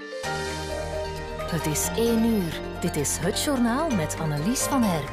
Het is 1 uur. Dit is Het Journaal met Annelies van Herk.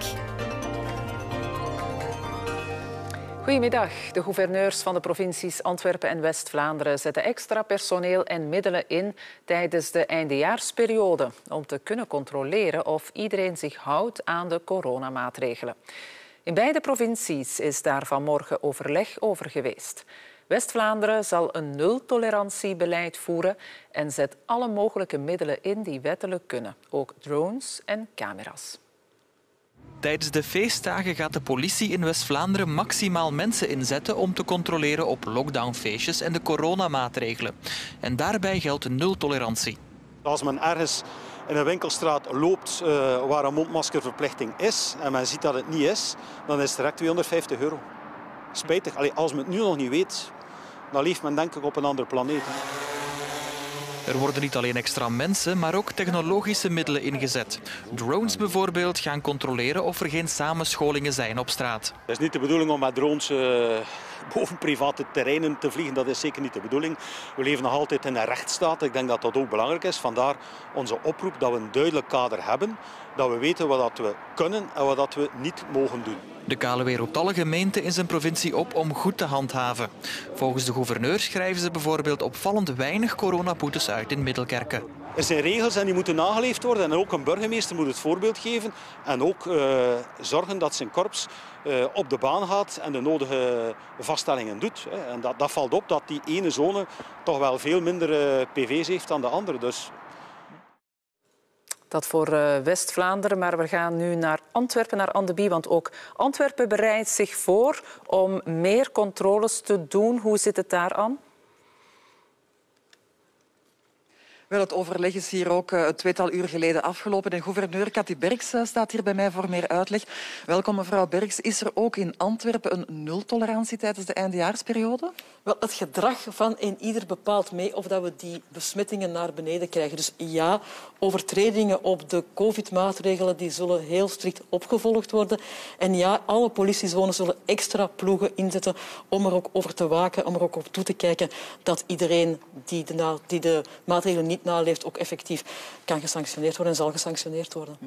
Goedemiddag. De gouverneurs van de provincies Antwerpen en West-Vlaanderen zetten extra personeel en middelen in tijdens de eindejaarsperiode om te kunnen controleren of iedereen zich houdt aan de coronamaatregelen. In beide provincies is daar vanmorgen overleg over geweest. West-Vlaanderen zal een nul-tolerantiebeleid voeren en zet alle mogelijke middelen in die wettelijk kunnen, ook drones en camera's. Tijdens de feestdagen gaat de politie in West-Vlaanderen maximaal mensen inzetten om te controleren op lockdownfeestjes en de coronamaatregelen. En daarbij geldt een nul-tolerantie. Als men ergens in een winkelstraat loopt waar een mondmaskerverplichting is en men ziet dat het niet is, dan is het direct €250. Spijtig. Als men het nu nog niet weet, dan leeft men denk ik op een andere planeet. Er worden niet alleen extra mensen, maar ook technologische middelen ingezet. Drones bijvoorbeeld gaan controleren of er geen samenscholingen zijn op straat. Het is niet de bedoeling om met drones boven private terreinen te vliegen. Dat is zeker niet de bedoeling. We leven nog altijd in een rechtsstaat. Ik denk dat dat ook belangrijk is. Vandaar onze oproep dat we een duidelijk kader hebben. Dat we weten wat we kunnen en wat we niet mogen doen. De KLW roept alle gemeenten in zijn provincie op om goed te handhaven. Volgens de gouverneur schrijven ze bijvoorbeeld opvallend weinig coronaboetes uit in Middelkerke. Er zijn regels en die moeten nageleefd worden. En ook een burgemeester moet het voorbeeld geven. En ook zorgen dat zijn korps op de baan gaat en de nodige vaststellingen doet. En dat valt op dat die ene zone toch wel veel minder PV's heeft dan de andere. Dus dat voor West-Vlaanderen, maar we gaan nu naar Antwerpen, naar Anne de Bie, want ook Antwerpen bereidt zich voor om meer controles te doen. Hoe zit het daar aan? Wel, het overleg is hier ook een tweetal uur geleden afgelopen. En gouverneur Cathy Berks staat hier bij mij voor meer uitleg. Welkom, mevrouw Berks. Is er ook in Antwerpen een nul-tolerantie tijdens de eindejaarsperiode? Wel, het gedrag van ieder bepaalt mee of dat we die besmettingen naar beneden krijgen. Dus ja, overtredingen op de covid-maatregelen die zullen heel strikt opgevolgd worden. En ja, alle politiezones zullen extra ploegen inzetten om er ook over te waken, om er ook op toe te kijken dat iedereen die de maatregelen niet naleeft ook effectief kan gesanctioneerd worden en zal gesanctioneerd worden.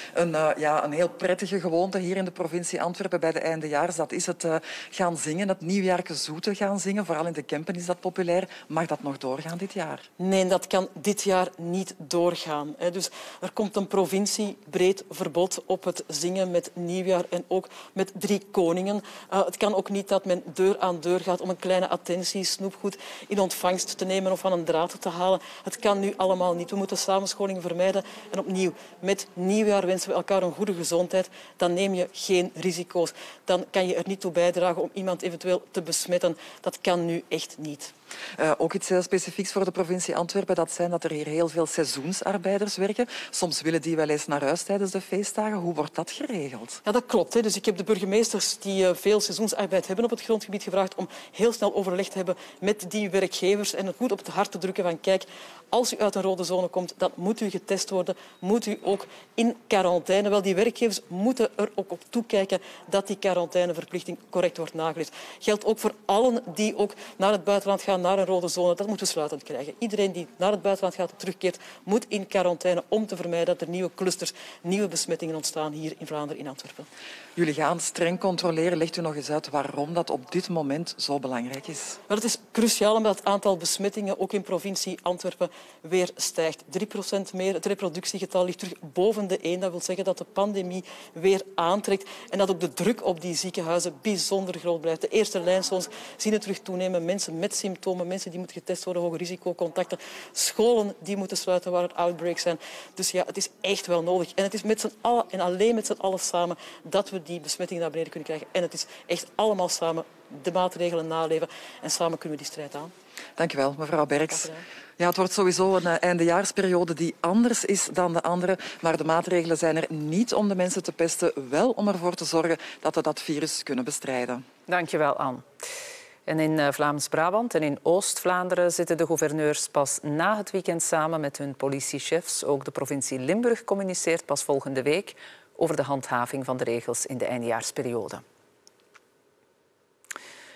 Een heel prettige gewoonte hier in de provincie Antwerpen bij de eindejaars, dat is het gaan zingen, het nieuwjaarke zoete gaan zingen. Vooral in de Kempen is dat populair. Mag dat nog doorgaan dit jaar? Nee, dat kan dit jaar niet doorgaan. Dus er komt een provinciebreed verbod op het zingen met nieuwjaar en ook met 3 koningen. Het kan ook niet dat men deur aan deur gaat om een kleine attentie, snoepgoed in ontvangst te nemen of van een draad te halen. Het kan nu allemaal niet. We moeten samenscholingen vermijden. En opnieuw, met nieuwjaar wensen we elkaar een goede gezondheid. Dan neem je geen risico's. Dan kan je er niet toe bijdragen om iemand eventueel te besmetten. Dat kan nu echt niet. Ook iets heel specifieks voor de provincie Antwerpen, dat zijn dat er hier heel veel seizoensarbeiders werken. Soms willen die wel eens naar huis tijdens de feestdagen. Hoe wordt dat geregeld? Ja, dat klopt. Dus ik heb de burgemeesters die veel seizoensarbeid hebben op het grondgebied gevraagd om heel snel overleg te hebben met die werkgevers en het goed op het hart te drukken van kijk, als u uit een rode zone komt, dan moet u getest worden, moet u ook in quarantaine. Wel, die werkgevers moeten er ook op toekijken dat die quarantaineverplichting correct wordt nageleefd. Geldt ook voor allen die ook naar het buitenland gaan, naar een rode zone. Dat moeten we sluitend krijgen. Iedereen die naar het buitenland gaat, terugkeert, moet in quarantaine om te vermijden dat er nieuwe clusters, nieuwe besmettingen ontstaan hier in Vlaanderen, in Antwerpen. Jullie gaan streng controleren. Legt u nog eens uit waarom dat op dit moment zo belangrijk is? Wel, het is cruciaal omdat het aantal besmettingen ook in provincie Antwerpen weer stijgt. 3% meer. Het reproductiegetal ligt terug boven de 1. Dat wil zeggen dat de pandemie weer aantrekt en dat ook de druk op die ziekenhuizen bijzonder groot blijft. De eerste lijnzones zien het terug toenemen. Mensen met symptomen, mensen die moeten getest worden, hoge risicocontacten. Scholen die moeten sluiten waar er outbreaks zijn. Dus ja, het is echt wel nodig. En het is met z'n allen en alleen met z'n allen samen dat we die besmettingen naar beneden kunnen krijgen. En het is echt allemaal samen de maatregelen naleven en samen kunnen we die strijd aan. Dank u wel, mevrouw Berks. Ja, het wordt sowieso een eindejaarsperiode die anders is dan de andere. Maar de maatregelen zijn er niet om de mensen te pesten, wel om ervoor te zorgen dat we dat virus kunnen bestrijden. Dank je wel, Anne. En in Vlaams-Brabant en in Oost-Vlaanderen zitten de gouverneurs pas na het weekend samen met hun politiechefs. Ook de provincie Limburg communiceert pas volgende week over de handhaving van de regels in de eindejaarsperiode.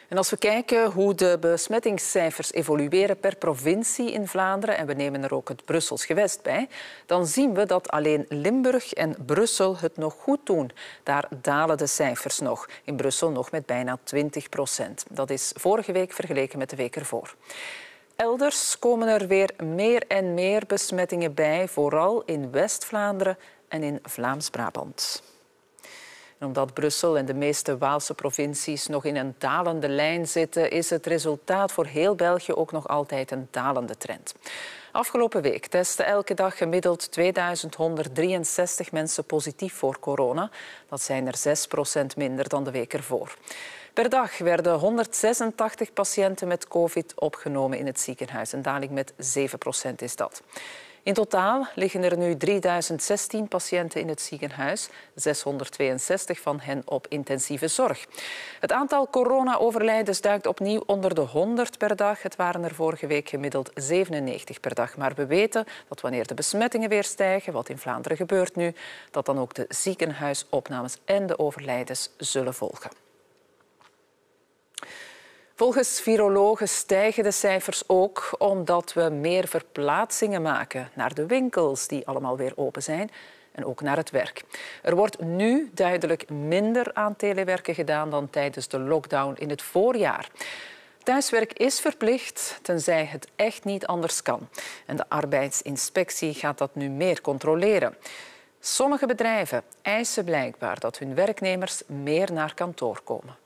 En als we kijken hoe de besmettingscijfers evolueren per provincie in Vlaanderen, en we nemen er ook het Brussels gewest bij, dan zien we dat alleen Limburg en Brussel het nog goed doen. Daar dalen de cijfers nog. In Brussel nog met bijna 20%. Dat is vorige week vergeleken met de week ervoor. Elders komen er weer meer en meer besmettingen bij, vooral in West-Vlaanderen en in Vlaams-Brabant. En omdat Brussel en de meeste Waalse provincies nog in een dalende lijn zitten, is het resultaat voor heel België ook nog altijd een dalende trend. Afgelopen week testen elke dag gemiddeld 2163 mensen positief voor corona. Dat zijn er 6% minder dan de week ervoor. Per dag werden 186 patiënten met COVID opgenomen in het ziekenhuis. Een daling met 7% is dat. In totaal liggen er nu 3016 patiënten in het ziekenhuis, 662 van hen op intensieve zorg. Het aantal corona-overlijdens duikt opnieuw onder de 100 per dag. Het waren er vorige week gemiddeld 97 per dag. Maar we weten dat wanneer de besmettingen weer stijgen, wat in Vlaanderen gebeurt nu, dat dan ook de ziekenhuisopnames en de overlijdens zullen volgen. Volgens virologen stijgen de cijfers ook omdat we meer verplaatsingen maken naar de winkels die allemaal weer open zijn en ook naar het werk. Er wordt nu duidelijk minder aan telewerken gedaan dan tijdens de lockdown in het voorjaar. Thuiswerk is verplicht, tenzij het echt niet anders kan. En de arbeidsinspectie gaat dat nu meer controleren. Sommige bedrijven eisen blijkbaar dat hun werknemers meer naar kantoor komen.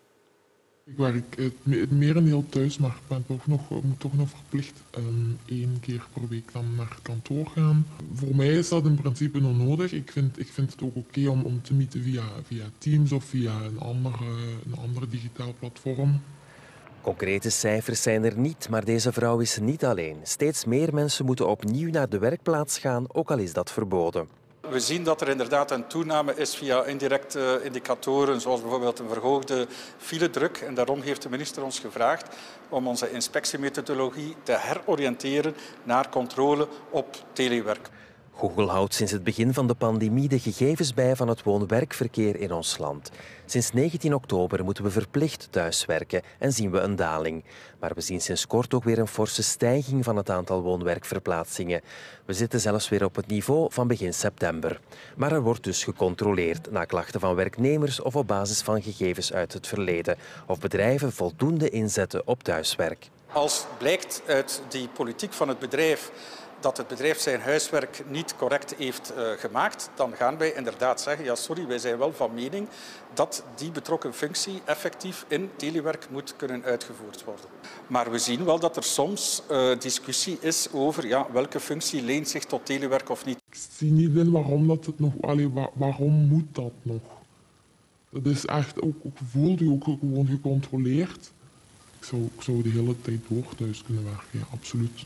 Ik werk het merendeel thuis, maar ik ben moet toch nog verplicht 1 keer per week dan naar kantoor gaan. Voor mij is dat in principe onnodig. Ik vind het ook oké om te meeten via Teams of via een ander digitaal platform. Concrete cijfers zijn er niet, maar deze vrouw is niet alleen. Steeds meer mensen moeten opnieuw naar de werkplaats gaan, ook al is dat verboden. We zien dat er inderdaad een toename is via indirecte indicatoren, zoals bijvoorbeeld een verhoogde filedruk. En daarom heeft de minister ons gevraagd om onze inspectiemethodologie te heroriënteren naar controle op telewerk. Google houdt sinds het begin van de pandemie de gegevens bij van het woon-werkverkeer in ons land. Sinds 19 oktober moeten we verplicht thuiswerken en zien we een daling. Maar we zien sinds kort ook weer een forse stijging van het aantal woon-werkverplaatsingen. We zitten zelfs weer op het niveau van begin september. Maar er wordt dus gecontroleerd na klachten van werknemers of op basis van gegevens uit het verleden. Of bedrijven voldoende inzetten op thuiswerk. Als blijkt uit die politiek van het bedrijf dat het bedrijf zijn huiswerk niet correct heeft gemaakt, dan gaan wij inderdaad zeggen, ja sorry, wij zijn wel van mening dat die betrokken functie effectief in telewerk moet kunnen uitgevoerd worden. Maar we zien wel dat er soms discussie is over welke functie leent zich tot telewerk of niet. Ik zie niet in waarom dat het nog... waarom moet dat nog? Dat is echt ook voelt u ook gewoon gecontroleerd. Ik zou de hele tijd door thuis kunnen werken, ja, absoluut.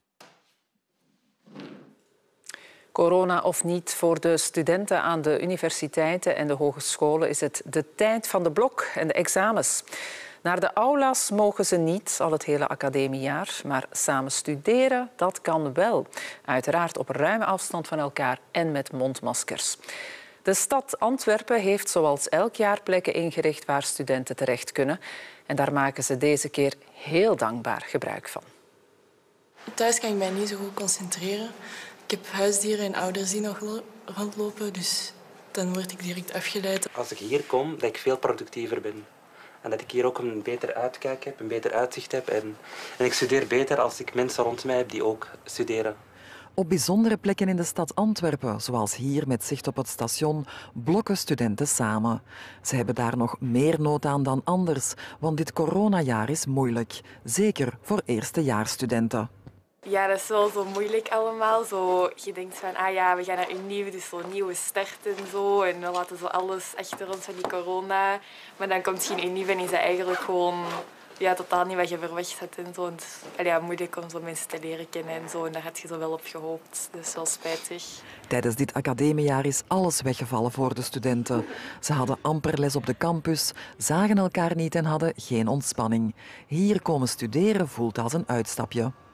Corona of niet, voor de studenten aan de universiteiten en de hogescholen is het de tijd van de blok en de examens. Naar de aulas mogen ze niet al het hele academiejaar, maar samen studeren, dat kan wel. Uiteraard op ruime afstand van elkaar en met mondmaskers. De stad Antwerpen heeft zoals elk jaar plekken ingericht waar studenten terecht kunnen. En daar maken ze deze keer heel dankbaar gebruik van. Thuis kan ik mij niet zo goed concentreren. Ik heb huisdieren en ouders die nog rondlopen, dus dan word ik direct afgeleid. Als ik hier kom, dat ik veel productiever ben. En dat ik hier ook een beter uitkijk heb, een beter uitzicht heb. En ik studeer beter als ik mensen rond mij heb die ook studeren. Op bijzondere plekken in de stad Antwerpen, zoals hier met zicht op het station, blokken studenten samen. Ze hebben daar nog meer nood aan dan anders, want dit coronajaar is moeilijk. Zeker voor eerstejaarsstudenten. Ja, dat is wel zo moeilijk allemaal. Je denkt van, we gaan naar een nieuw, dus zo'n nieuwe start en zo. En we laten zo alles achter ons van die corona. Maar dan komt je in een nieuw en is dat eigenlijk gewoon totaal niet wat je verwacht had. En zo. En het is moeilijk om zo mensen te leren kennen en zo. En daar had je zo wel op gehoopt. Dus wel spijtig. Tijdens dit academiejaar is alles weggevallen voor de studenten. Ze hadden amper les op de campus, zagen elkaar niet en hadden geen ontspanning. Hier komen studeren voelt als een uitstapje.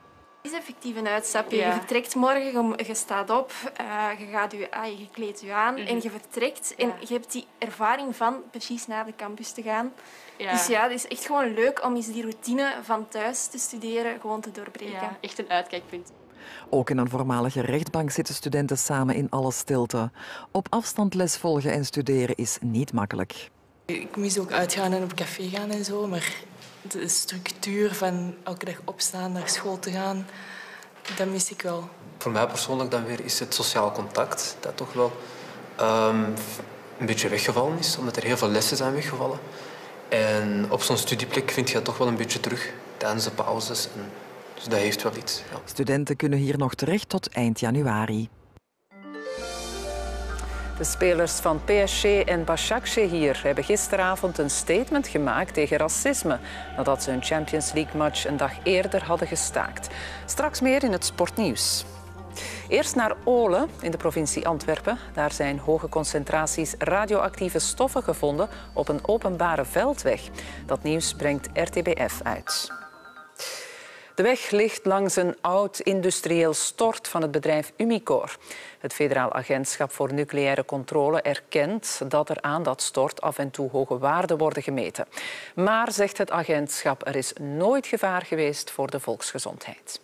Het is effectief een uitstapje. Ja. Je vertrekt morgen, je staat op, je kleedt je aan en je vertrekt. En je hebt die ervaring van precies naar de campus te gaan. Ja. Dus ja, het is echt gewoon leuk om eens die routine van thuis te studeren gewoon te doorbreken. Ja, echt een uitkijkpunt. Ook in een voormalige rechtbank zitten studenten samen in alle stilte. Op afstand les volgen en studeren is niet makkelijk. Ik mis ook uitgaan en op café gaan en zo, maar de structuur van elke dag opstaan, naar school te gaan, dat mis ik wel. Voor mij persoonlijk dan weer is het sociaal contact dat toch wel een beetje weggevallen is, omdat er heel veel lessen zijn weggevallen. En op zo'n studieplek vind je dat toch wel een beetje terug tijdens de pauzes. Dus dat heeft wel iets. Ja. Studenten kunnen hier nog terecht tot eind januari. De spelers van PSG en Başakşehir hebben gisteravond een statement gemaakt tegen racisme nadat ze een Champions League-match een dag eerder hadden gestaakt. Straks meer in het sportnieuws. Eerst naar Olen in de provincie Antwerpen. Daar zijn hoge concentraties radioactieve stoffen gevonden op een openbare veldweg. Dat nieuws brengt RTBF uit. De weg ligt langs een oud industrieel stort van het bedrijf Umicore. Het Federaal Agentschap voor Nucleaire Controle erkent dat er aan dat stort af en toe hoge waarden worden gemeten. Maar, zegt het agentschap, er is nooit gevaar geweest voor de volksgezondheid.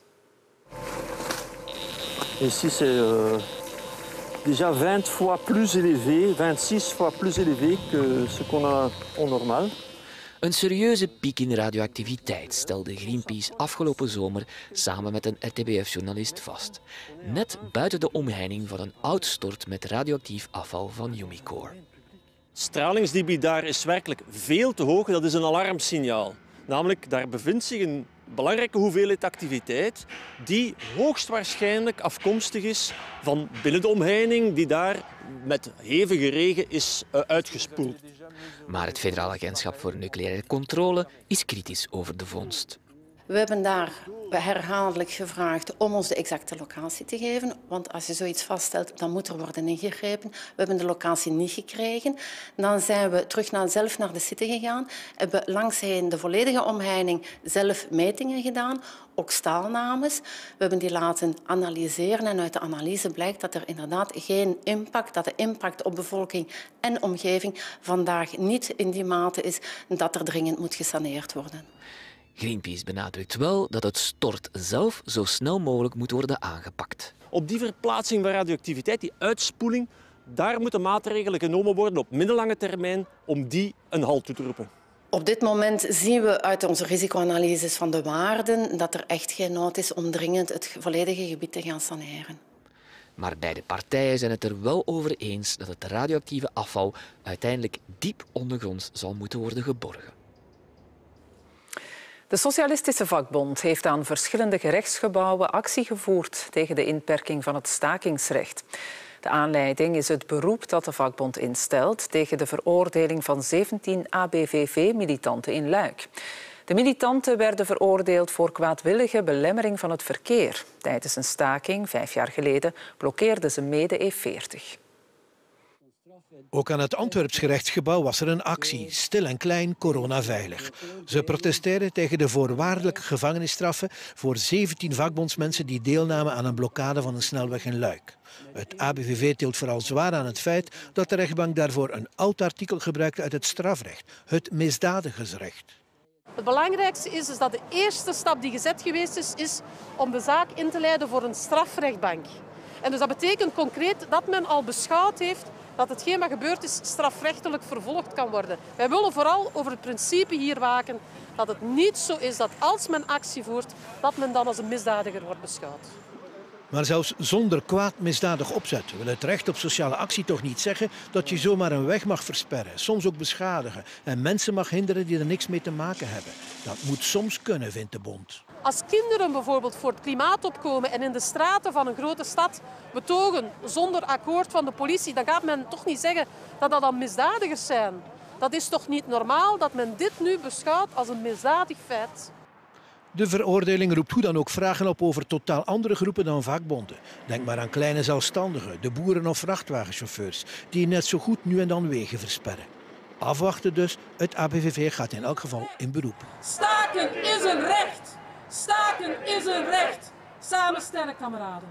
Ici, c'est déjà 20 fois plus élevé, 26 fois plus élevé que ce qu'on a en normal. Een serieuze piek in radioactiviteit stelde Greenpeace afgelopen zomer samen met een RTBF-journalist vast. Net buiten de omheining van een oud stort met radioactief afval van Umicore. Het stralingsdebit daar is werkelijk veel te hoog. Dat is een alarmsignaal. Namelijk, daar bevindt zich een belangrijke hoeveelheid activiteit die hoogstwaarschijnlijk afkomstig is van binnen de omheining die daar met hevige regen is uitgespoeld. Maar het Federaal Agentschap voor Nucleaire Controle is kritisch over de vondst. We hebben daar herhaaldelijk gevraagd om ons de exacte locatie te geven. Want als je zoiets vaststelt, dan moet er worden ingegrepen. We hebben de locatie niet gekregen. Dan zijn we terug zelf naar de site gegaan. Hebben langsheen de volledige omheining zelf metingen gedaan. Ook staalnames. We hebben die laten analyseren. En uit de analyse blijkt dat er inderdaad geen impact, dat de impact op bevolking en omgeving vandaag niet in die mate is dat er dringend moet gesaneerd worden. Greenpeace benadrukt wel dat het stort zelf zo snel mogelijk moet worden aangepakt. Op die verplaatsing van radioactiviteit, die uitspoeling, daar moeten maatregelen genomen worden op middellange termijn om die een halt toe te roepen. Op dit moment zien we uit onze risicoanalyses van de waarden dat er echt geen nood is om dringend het volledige gebied te gaan saneren. Maar beide partijen zijn het er wel over eens dat het radioactieve afval uiteindelijk diep ondergronds zal moeten worden geborgen. De Socialistische Vakbond heeft aan verschillende gerechtsgebouwen actie gevoerd tegen de inperking van het stakingsrecht. De aanleiding is het beroep dat de vakbond instelt tegen de veroordeling van 17 ABVV-militanten in Luik. De militanten werden veroordeeld voor kwaadwillige belemmering van het verkeer. Tijdens een staking, 5 jaar geleden, blokkeerden ze mede E40. Ook aan het Antwerps gerechtsgebouw was er een actie, stil en klein, coronaveilig. Ze protesteerden tegen de voorwaardelijke gevangenisstraffen voor 17 vakbondsmensen die deelnamen aan een blokkade van een snelweg in Luik. Het ABVV tilt vooral zwaar aan het feit dat de rechtbank daarvoor een oud artikel gebruikte uit het strafrecht, het misdadigersrecht. Het belangrijkste is dat de eerste stap die gezet geweest is om de zaak in te leiden voor een strafrechtbank. En dus dat betekent concreet dat men al beschouwd heeft dat hetgeen wat gebeurd is strafrechtelijk vervolgd kan worden. Wij willen vooral over het principe hier waken dat het niet zo is dat als men actie voert, dat men dan als een misdadiger wordt beschouwd. Maar zelfs zonder kwaad misdadig opzet wil het recht op sociale actie toch niet zeggen dat je zomaar een weg mag versperren, soms ook beschadigen en mensen mag hinderen die er niks mee te maken hebben. Dat moet soms kunnen, vindt de bond. Als kinderen bijvoorbeeld voor het klimaat opkomen en in de straten van een grote stad betogen zonder akkoord van de politie, dan gaat men toch niet zeggen dat dat dan misdadigers zijn. Dat is toch niet normaal dat men dit nu beschouwt als een misdadig feit. De veroordeling roept hoe dan ook vragen op over totaal andere groepen dan vakbonden. Denk maar aan kleine zelfstandigen, de boeren of vrachtwagenchauffeurs, die net zo goed nu en dan wegen versperren. Afwachten dus, het ABVV gaat in elk geval in beroep. Staken is een recht! Staken is een recht! Samen sterk, kameraden.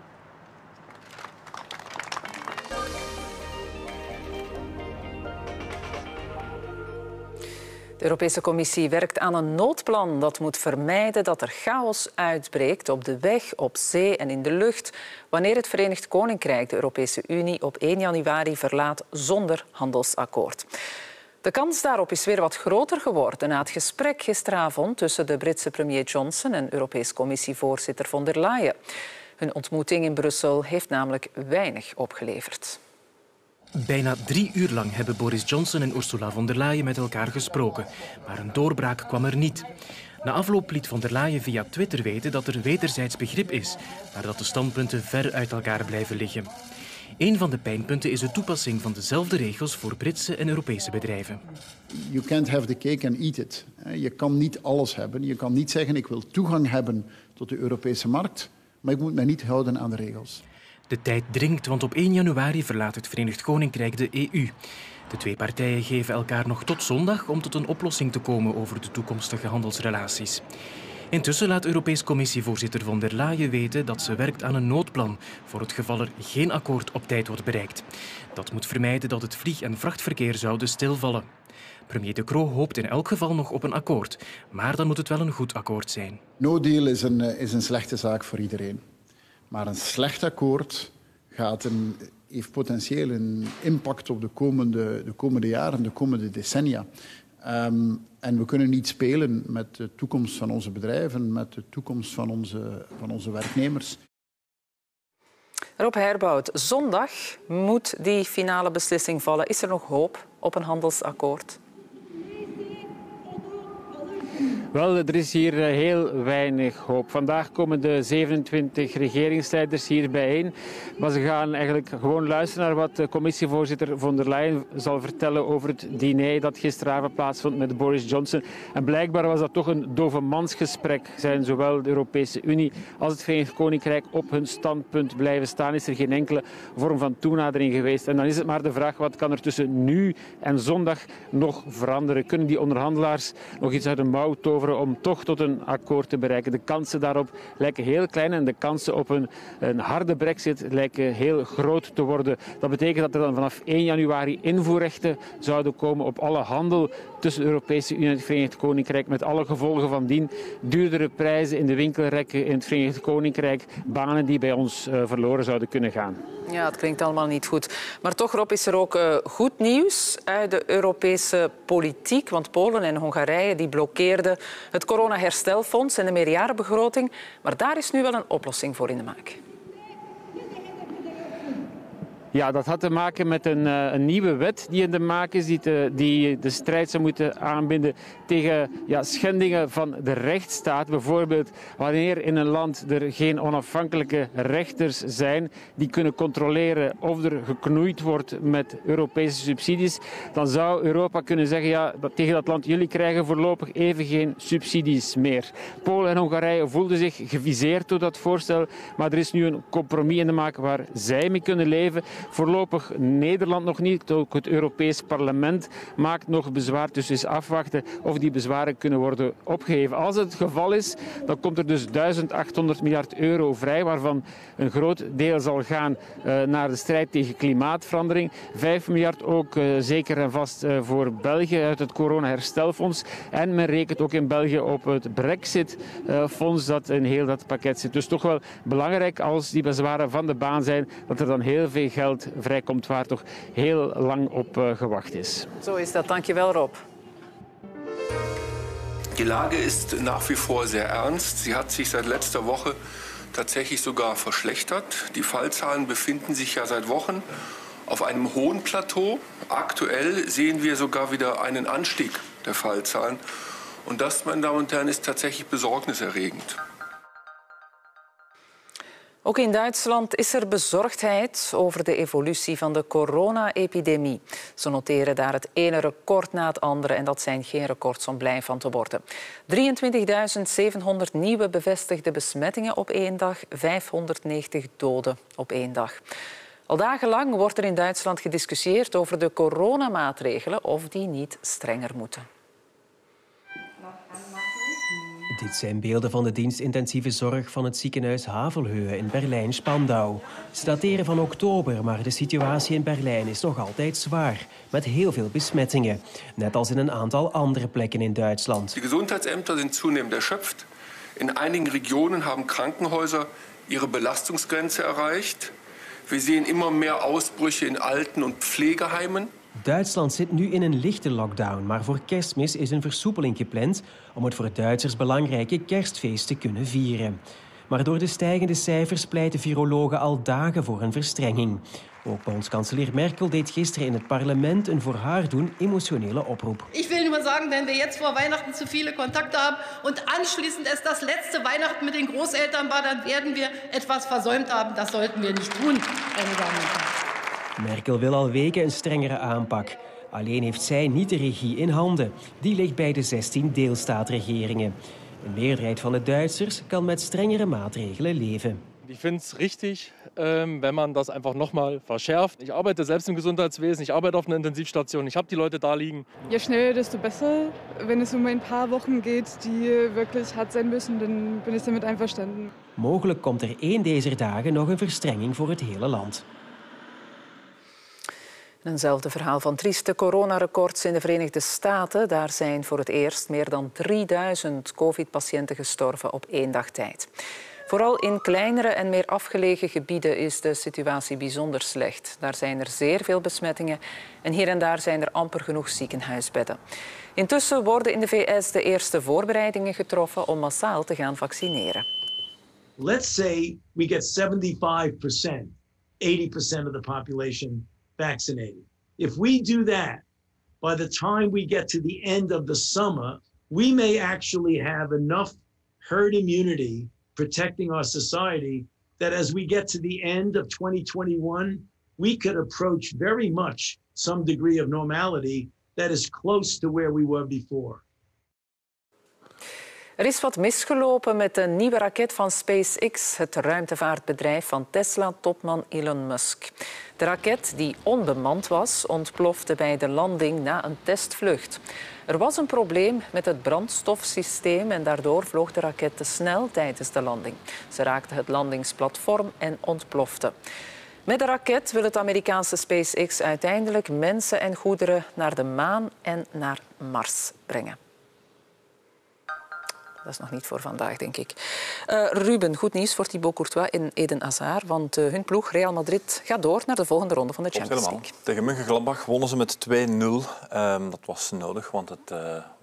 De Europese Commissie werkt aan een noodplan dat moet vermijden dat er chaos uitbreekt op de weg, op zee en in de lucht wanneer het Verenigd Koninkrijk de Europese Unie op 1 januari verlaat zonder handelsakkoord. De kans daarop is weer wat groter geworden na het gesprek gisteravond tussen de Britse premier Johnson en Europese Commissievoorzitter von der Leyen. Hun ontmoeting in Brussel heeft namelijk weinig opgeleverd. Bijna 3 uur lang hebben Boris Johnson en Ursula von der Leyen met elkaar gesproken. Maar een doorbraak kwam er niet. Na afloop liet von der Leyen via Twitter weten dat er wederzijds begrip is, maar dat de standpunten ver uit elkaar blijven liggen. Een van de pijnpunten is de toepassing van dezelfde regels voor Britse en Europese bedrijven. You can't have the cake and eat it. Je kan niet alles hebben. Je kan niet zeggen ik wil toegang hebben tot de Europese markt, maar ik moet mij niet houden aan de regels. De tijd dringt, want op 1 januari verlaat het Verenigd Koninkrijk de EU. De twee partijen geven elkaar nog tot zondag om tot een oplossing te komen over de toekomstige handelsrelaties. Intussen laat Europese Commissievoorzitter von der Leyen weten dat ze werkt aan een noodplan voor het geval er geen akkoord op tijd wordt bereikt. Dat moet vermijden dat het vlieg- en vrachtverkeer zouden stilvallen. Premier De Croo hoopt in elk geval nog op een akkoord, maar dan moet het wel een goed akkoord zijn. No deal is een slechte zaak voor iedereen. Maar een slecht akkoord heeft potentieel een impact op de komende jaren, de komende decennia. En we kunnen niet spelen met de toekomst van onze bedrijven, met de toekomst van onze werknemers. Rob Herbout, zondag moet die finale beslissing vallen. Is er nog hoop op een handelsakkoord? Wel, er is hier heel weinig hoop. Vandaag komen de 27 regeringsleiders hier bijeen. Maar ze gaan eigenlijk gewoon luisteren naar wat de commissievoorzitter von der Leyen zal vertellen over het diner dat gisteravond plaatsvond met Boris Johnson. En blijkbaar was dat toch een dovenmansgesprek. Zijn zowel de Europese Unie als het Verenigd Koninkrijk op hun standpunt blijven staan. Is er geen enkele vorm van toenadering geweest. En dan is het maar de vraag, wat kan er tussen nu en zondag nog veranderen? Kunnen die onderhandelaars nog iets uit de mouw toveren om toch tot een akkoord te bereiken? De kansen daarop lijken heel klein en de kansen op een harde brexit lijken heel groot te worden. Dat betekent dat er dan vanaf 1 januari invoerrechten zouden komen op alle handel tussen de Europese Unie en het Verenigd Koninkrijk, met alle gevolgen van dien. Duurdere prijzen in de winkelrekken in het Verenigd Koninkrijk, banen die bij ons verloren zouden kunnen gaan. Ja, het klinkt allemaal niet goed. Maar toch, Rob, is er ook goed nieuws uit de Europese politiek. Want Polen en Hongarije die blokkeerden het coronaherstelfonds en de meerjarenbegroting. Maar daar is nu wel een oplossing voor in de maak. Ja, dat had te maken met een nieuwe wet die in de maak is, die de strijd zou moeten aanbinden tegen schendingen van de rechtsstaat. Bijvoorbeeld wanneer in een land er geen onafhankelijke rechters zijn die kunnen controleren of er geknoeid wordt met Europese subsidies, dan zou Europa kunnen zeggen tegen dat land, jullie krijgen voorlopig even geen subsidies meer. Polen en Hongarije voelden zich geviseerd door dat voorstel, maar er is nu een compromis in de maak waar zij mee kunnen leven. Voorlopig Nederland nog niet, ook het Europees Parlement maakt nog bezwaar, dus is afwachten of die bezwaren kunnen worden opgeheven. Als het geval is, dan komt er dus 1800 miljard euro vrij, waarvan een groot deel zal gaan naar de strijd tegen klimaatverandering. 5 miljard ook zeker en vast voor België uit het coronaherstelfonds. En men rekent ook in België op het Brexit-fonds dat in heel dat pakket zit. Dus toch wel belangrijk als die bezwaren van de baan zijn, dat er dan heel veel geld vrijkomt waar toch heel lang op gewacht is. Zo is dat. Dank je wel, Rob. Die Lage ist nach wie vor sehr ernst. Sie hat sich seit letzter Woche tatsächlich sogar verschlechtert. Die Fallzahlen befinden sich ja seit Wochen auf einem hohen Plateau. Aktuell sehen wir sogar wieder einen Anstieg der Fallzahlen. Und das, meine Damen und Herren, ist tatsächlich besorgniserregend. Ook in Duitsland is er bezorgdheid over de evolutie van de corona-epidemie. Ze noteren daar het ene record na het andere en dat zijn geen records om blij van te worden. 23.700 nieuwe bevestigde besmettingen op 1 dag, 590 doden op 1 dag. Al dagenlang wordt er in Duitsland gediscussieerd over de coronamaatregelen of die niet strenger moeten. Dit zijn beelden van de dienstintensieve zorg van het ziekenhuis Havelhöhe in Berlijn-Spandau. Ze dateren van oktober, maar de situatie in Berlijn is nog altijd zwaar, met heel veel besmettingen. Net als in een aantal andere plekken in Duitsland. De Gesundheitsämter zijn zunehmend erschöpft. In einigen Regionen haben Krankenhäuser ihre Belastungsgrenze erreicht. Wir sehen immer mehr Ausbrüche in Alten- und Pflegeheimen. Duitsland zit nu in een lichte lockdown, maar voor Kerstmis is een versoepeling gepland om het voor Duitsers belangrijke kerstfeest te kunnen vieren. Maar door de stijgende cijfers pleiten virologen al dagen voor een verstrenging. Ook bondskanselier Merkel deed gisteren in het parlement een voor haar doen emotionele oproep. Ik wil nur sagen, wenn wir jetzt vor Weihnachten zu viele Kontakte haben und anschließend es das letzte Weihnachten mit den Großeltern war, dann werden wir etwas versäumt haben. Das sollten wir nicht tun, meine Damen und Herren. Merkel wil al weken een strengere aanpak. Alleen heeft zij niet de regie in handen. Die ligt bij de 16 deelstaatregeringen. Een meerderheid van de Duitsers kan met strengere maatregelen leven. Ich finde es richtig, wenn man das einfach nochmal verschärft. Ich arbeite selbst im Gesundheitswesen, ich arbeite auf einer Intensivstation, ich habe die Leute da liegen. Je schneller, desto besser. Wenn es um ein paar Wochen geht, die wirklich hart sein müssen, dann bin ich damit einverstanden. Mogelijk komt er één deze dagen nog een verstrenging voor het hele land. Eenzelfde verhaal van trieste coronarecords in de Verenigde Staten. Daar zijn voor het eerst meer dan 3000 covid-patiënten gestorven op 1 dag tijd. Vooral in kleinere en meer afgelegen gebieden is de situatie bijzonder slecht. Daar zijn er zeer veel besmettingen en hier en daar zijn er amper genoeg ziekenhuisbedden. Intussen worden in de VS de eerste voorbereidingen getroffen om massaal te gaan vaccineren. Let's say we get 75%, 80% of the population vaccinated. If we do that, by the time we get to the end of the summer, we may actually have enough herd immunity protecting our society that as we get to the end of 2021, we could approach very much some degree of normality that is close to where we were before. Er is wat misgelopen met de nieuwe raket van SpaceX, het ruimtevaartbedrijf van Tesla-topman Elon Musk. De raket, die onbemand was, ontplofte bij de landing na een testvlucht. Er was een probleem met het brandstofsysteem en daardoor vloog de raket te snel tijdens de landing. Ze raakte het landingsplatform en ontplofte. Met de raket wil het Amerikaanse SpaceX uiteindelijk mensen en goederen naar de maan en naar Mars brengen. Dat is nog niet voor vandaag, denk ik. Ruben, goed nieuws voor Thibaut Courtois in Eden Hazard, want hun ploeg Real Madrid gaat door naar de volgende ronde van de Champions League. Tegen Mönchengladbach wonnen ze met 2-0. Dat was nodig, want het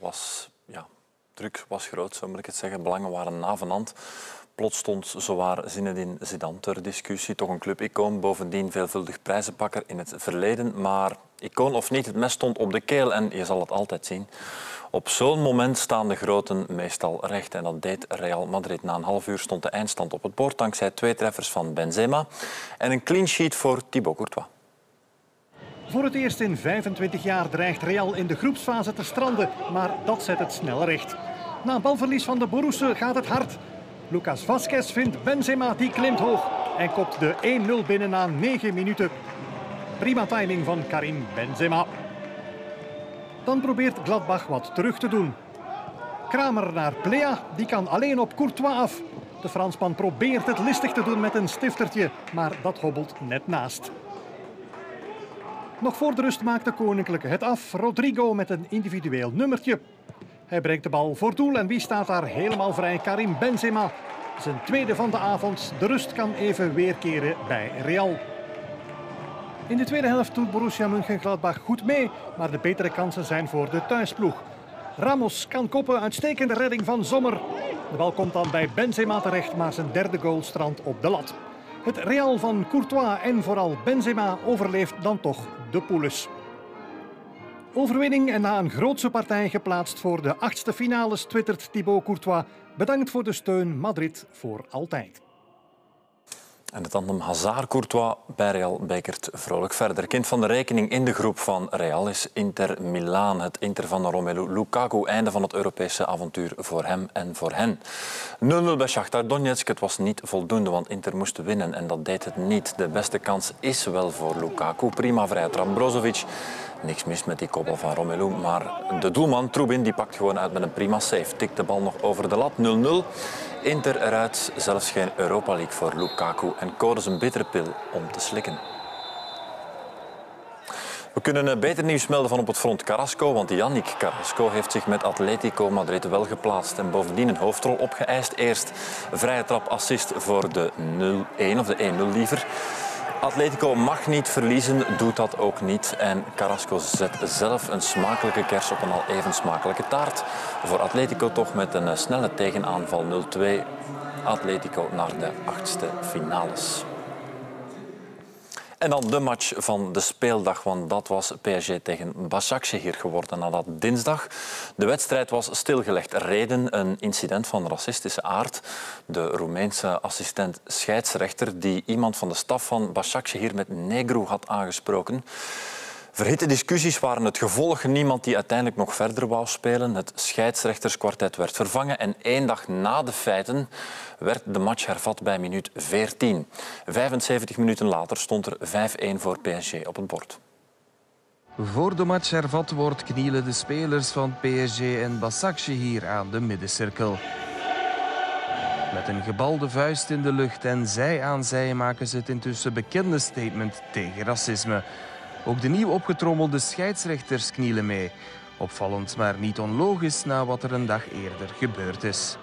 druk was groot, zo moet ik het zeggen. Belangen waren navenant. Plots stond zowaar Zinedine Zidane ter discussie. Toch een clubicoon, bovendien veelvuldig prijzenpakker in het verleden. Maar icoon of niet, het mes stond op de keel en je zal het altijd zien. Op zo'n moment staan de groten meestal recht. En dat deed Real Madrid. Na een half uur stond de eindstand op het bord dankzij 2 treffers van Benzema en een clean sheet voor Thibaut Courtois. Voor het eerst in 25 jaar dreigt Real in de groepsfase te stranden, maar dat zet het snel recht. Na een balverlies van de Borussia gaat het hard. Lucas Vázquez vindt Benzema, die klimt hoog en kopt de 1-0 binnen na 9 minuten. Prima timing van Karim Benzema. Dan probeert Gladbach wat terug te doen. Kramer naar Plea, die kan alleen op Courtois af. De Fransman probeert het listig te doen met een stiftertje, maar dat hobbelt net naast. Nog voor de rust maakt de Koninklijke het af. Rodrigo met een individueel nummertje. Hij brengt de bal voor doel en wie staat daar helemaal vrij? Karim Benzema. Zijn tweede van de avond. De rust kan even weerkeren bij Real. In de tweede helft doet Borussia Mönchengladbach goed mee, maar de betere kansen zijn voor de thuisploeg. Ramos kan koppen, uitstekende redding van Sommer. De bal komt dan bij Benzema terecht, maar zijn derde goal strandt op de lat. Het Real van Courtois en vooral Benzema overleeft dan toch de poules. Overwinning en na een grootse partij geplaatst voor de 8e finales twittert Thibaut Courtois. Bedankt voor de steun, Madrid voor altijd. En de tandem Hazard-Courtois bij Real bekert vrolijk verder. Kind van de rekening in de groep van Real is Inter Milaan. Het Inter van Romelu Lukaku. Einde van het Europese avontuur voor hem en voor hen. 0-0 bij Shakhtar Donetsk. Het was niet voldoende, want Inter moest winnen. En dat deed het niet. De beste kans is wel voor Lukaku. Prima vrije trap. Brozovic Niks mis met die kopbal van Romelu, maar de doelman Trubin die pakt gewoon uit met een prima save. Tikt de bal nog over de lat, 0-0. Inter eruit, zelfs geen Europa League voor Lukaku en Codes een bittere pil om te slikken. We kunnen beter nieuws melden van op het front Carrasco, want Yannick Carrasco heeft zich met Atletico Madrid wel geplaatst en bovendien een hoofdrol opgeëist. Eerst vrije trap assist voor de 0-1 of de 1-0 liever. Atletico mag niet verliezen, doet dat ook niet. En Carrasco zet zelf een smakelijke kers op een al even smakelijke taart. Voor Atletico toch met een snelle tegenaanval 0-2. Atletico naar de 8e finales. En dan de match van de speeldag, want dat was PSG tegen Başakşehir geworden nadat dinsdag de wedstrijd was stilgelegd. Reden een incident van racistische aard. De Roemeense assistent scheidsrechter die iemand van de staf van Başakşehir met negro had aangesproken. Verhitte discussies waren het gevolg. Niemand die uiteindelijk nog verder wou spelen. Het scheidsrechterskwartet werd vervangen en 1 dag na de feiten werd de match hervat bij minuut 14. 75 minuten later stond er 5-1 voor PSG op het bord. Voor de match hervat wordt knielen de spelers van PSG en Başakşehir aan de middencirkel. Met een gebalde vuist in de lucht en zij aan zij maken ze het intussen bekende statement tegen racisme. Ook de nieuw opgetrommelde scheidsrechters knielen mee. Opvallend, maar niet onlogisch na wat er een dag eerder gebeurd is.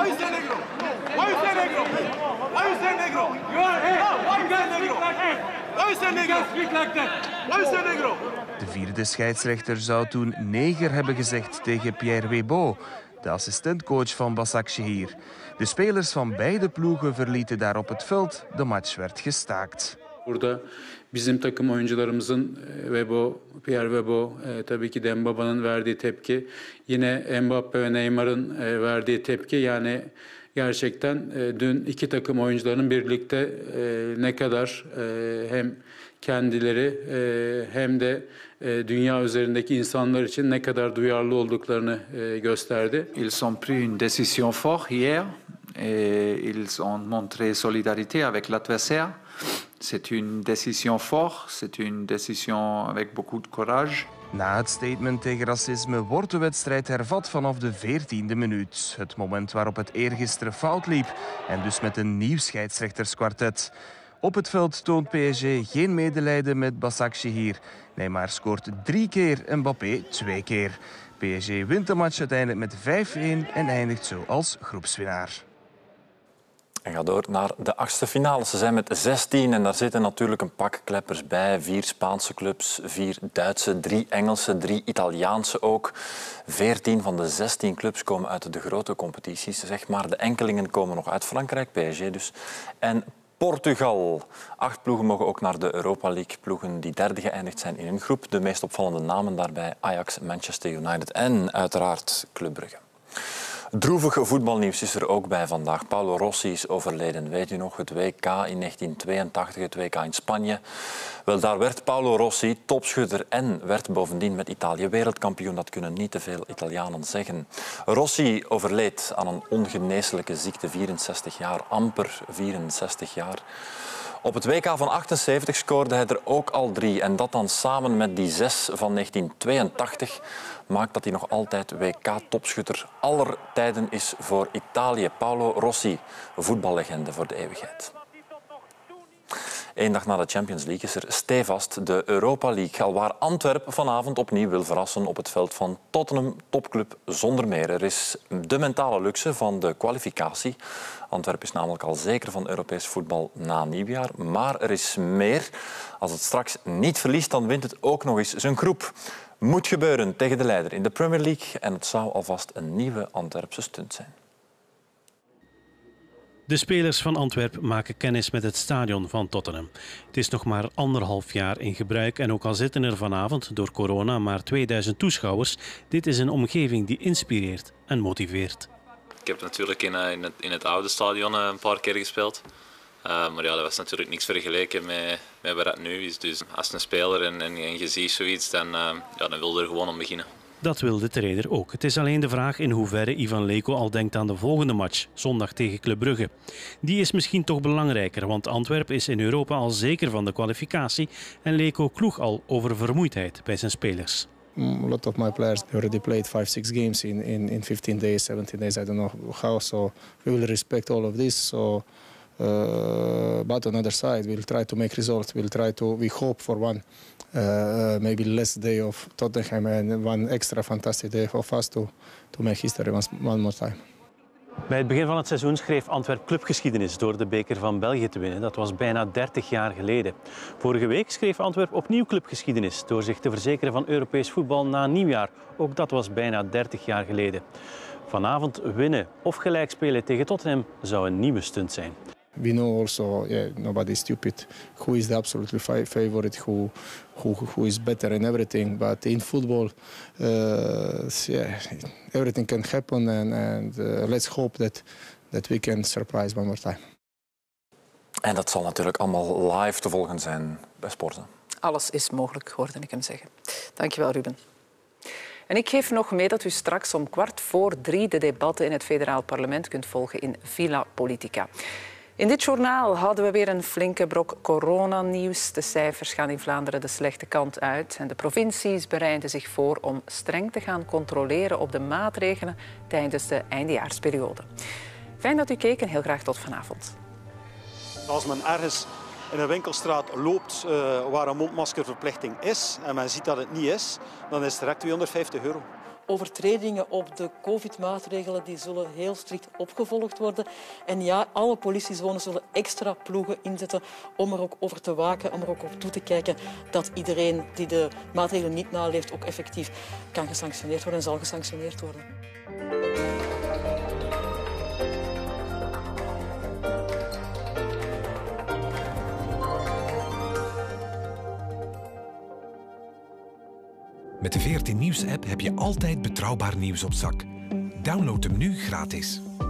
De vierde scheidsrechter zou toen neger hebben gezegd tegen Pierre Webo, de assistentcoach van Başakşehir. De spelers van beide ploegen verlieten daarop het veld. De match werd gestaakt. Burada bizim takım oyuncularımızın Pierre Webo, tabii ki de Mbappe'nin verdiği tepki. Yine Mbappe ve Neymar'ın verdiği tepki. Yani gerçekten dün iki takım oyuncularının birlikte ne kadar hem kendileri hem de dünya üzerindeki insanlar için ne kadar duyarlı olduklarını gösterdi. Ils ont pris une décision forte hier et ils ont montré solidarité avec l'adversaire. C'est une décision forte, c'est une décision avec beaucoup de courage. Na het statement tegen racisme wordt de wedstrijd hervat vanaf de 14e minuut. Het moment waarop het eergisteren fout liep en dus met een nieuw scheidsrechterskwartet. Op het veld toont PSG geen medelijden met Başakşehir. Neymar scoort 3 keer en Mbappé 2 keer. PSG wint de match uiteindelijk met 5-1 en eindigt zo als groepswinnaar. En gaat door naar de 8e finale. Ze zijn met 16 en daar zitten natuurlijk een pak kleppers bij. 4 Spaanse clubs, 4 Duitse, 3 Engelse, 3 Italiaanse ook. 14 van de 16 clubs komen uit de grote competities. Zeg maar, de enkelingen komen nog uit Frankrijk, PSG dus. En Portugal. 8 ploegen mogen ook naar de Europa League. Ploegen die derde geëindigd zijn in hun groep. De meest opvallende namen daarbij Ajax, Manchester United en uiteraard Club Brugge. Droevig voetbalnieuws is er ook bij vandaag. Paolo Rossi is overleden. Weet u nog, het WK in 1982, het WK in Spanje. Wel, daar werd Paolo Rossi topschutter en werd bovendien met Italië wereldkampioen. Dat kunnen niet te veel Italianen zeggen. Rossi overleed aan een ongeneeslijke ziekte, 64 jaar, amper 64 jaar. Op het WK van 78 scoorde hij er ook al 3. En dat dan samen met die 6 van 1982 maakt dat hij nog altijd WK-topschutter aller tijden is voor Italië. Paolo Rossi, voetballegende voor de eeuwigheid. 1 dag na de Champions League is er stevast de Europa League. Alwaar Antwerpen vanavond opnieuw wil verrassen op het veld van Tottenham, topclub zonder meer. Er is de mentale luxe van de kwalificatie. Antwerpen is namelijk al zeker van Europees voetbal na nieuwjaar. Maar er is meer. Als het straks niet verliest, dan wint het ook nog eens zijn groep. Moet gebeuren tegen de leider in de Premier League. En het zou alvast een nieuwe Antwerpse stunt zijn. De spelers van Antwerpen maken kennis met het stadion van Tottenham. Het is nog maar 1,5 jaar in gebruik en ook al zitten er vanavond door corona maar 2000 toeschouwers, dit is een omgeving die inspireert en motiveert. Ik heb natuurlijk in het oude stadion een paar keer gespeeld. Maar ja, dat was natuurlijk niks vergeleken met waar het nu is. Dus als een speler en je ziet zoiets, dan wil je er gewoon om beginnen. Dat wil de trainer ook. Het is alleen de vraag in hoeverre Ivan Leko al denkt aan de volgende match, zondag tegen Club Brugge. Die is misschien toch belangrijker, want Antwerpen is in Europa al zeker van de kwalificatie en Leko kloeg al over vermoeidheid bij zijn spelers. A lot of my players already played 5-6 games in 15 days, 17 days, I don't know how, so we will respect all of this. So, but on the other side, we'll try to make results. We hope for one, maybe less day of Tottenham and one extra fantastic day of us to make history one more time. Bij het begin van het seizoen schreef Antwerp clubgeschiedenis door de beker van België te winnen. Dat was bijna 30 jaar geleden. Vorige week schreef Antwerp opnieuw clubgeschiedenis door zich te verzekeren van Europees voetbal na nieuwjaar. Ook dat was bijna 30 jaar geleden. Vanavond winnen of gelijk spelen tegen Tottenham zou een nieuwe stunt zijn. We know also, nobody is stupid. Who is the absolutely favorite? Who is better in everything? But in football, everything can happen, and let's hope that we can surprise one more time. En dat zal natuurlijk allemaal live te volgen zijn bij Sporten. Alles is mogelijk, hoorde ik hem zeggen. Dankjewel, Ruben. En ik geef nog mee dat u straks om 2:15 de debatten in het federaal parlement kunt volgen in Villa Politica. In dit journaal hadden we weer een flinke brok coronanieuws. De cijfers gaan in Vlaanderen de slechte kant uit. En de provincies bereiden zich voor om streng te gaan controleren op de maatregelen tijdens de eindejaarsperiode. Fijn dat u keek en heel graag tot vanavond. Als men ergens in een winkelstraat loopt waar een mondmaskerverplichting is en men ziet dat het niet is, dan is het direct €250. Overtredingen op de COVID-maatregelen die zullen heel strikt opgevolgd worden. En ja, alle politiezones zullen extra ploegen inzetten om er ook over te waken, om er ook op toe te kijken dat iedereen die de maatregelen niet naleeft ook effectief kan gesanctioneerd worden en zal gesanctioneerd worden. Met de VRT Nieuws-app heb je altijd betrouwbaar nieuws op zak. Download hem nu gratis.